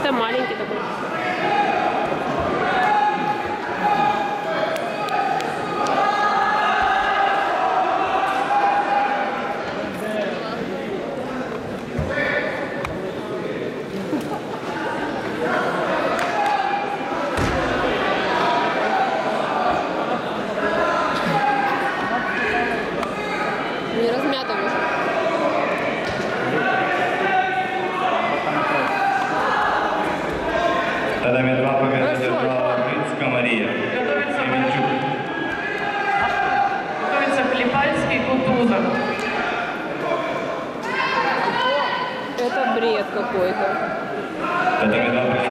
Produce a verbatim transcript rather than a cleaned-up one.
Это маленький такой. Не размято уже. Татами два победу держала Грицька Марія. Семенчук. Готовится Клепальский, Кутузов. Это бред какой-то. Татами два